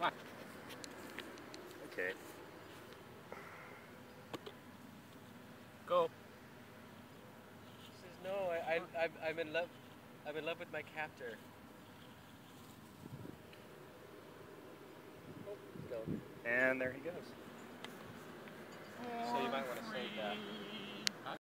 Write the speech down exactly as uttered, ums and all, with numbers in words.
Okay. Go. She says, no, I, I, I'm, I'm in love. I'm in love with my captor. Oh, he's going. And there he goes. So you might want to save that.